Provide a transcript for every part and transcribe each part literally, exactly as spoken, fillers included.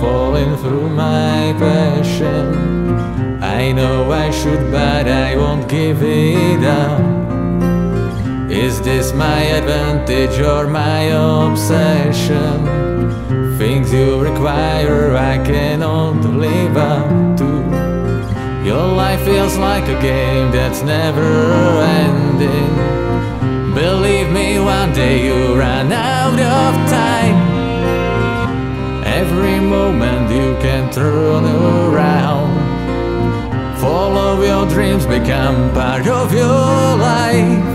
falling through my passion. I know I should, but I won't give it up. Is this my advantage or my obsession? Things you require I cannot live up to. Your life feels like a game that's never ending. Believe me, one day you run out of time. Every moment you can turn around. Follow your dreams, become part of your life.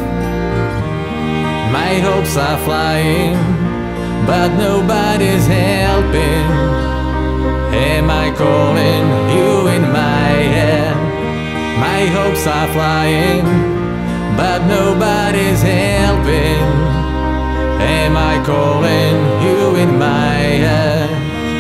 My hopes are flying, but nobody's helping. Am I calling you in my head? My hopes are flying, but nobody's helping. Am I calling you in my head?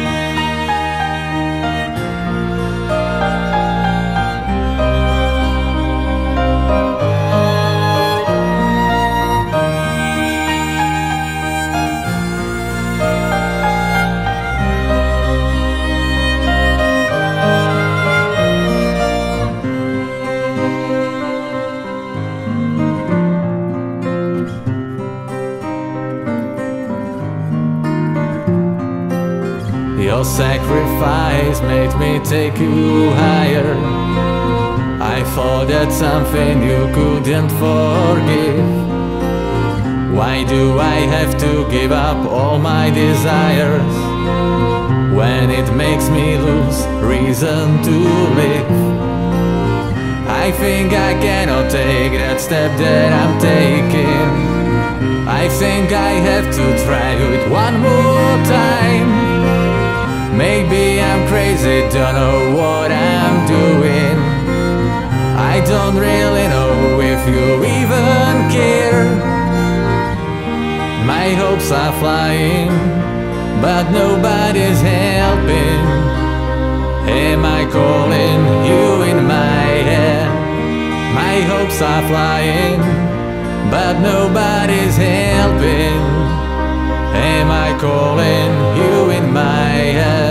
Your sacrifice made me take you higher. I thought that's something you couldn't forgive. Why do I have to give up all my desires when it makes me lose reason to live? I think I cannot take that step that I'm taking. I think I have to try it one more time. Maybe I'm crazy, don't know what I'm doing. I don't really know if you even care. My hopes are flying, but nobody's helping. Am I calling you in my head? My hopes are flying, but nobody's helping. Am I calling you in my head?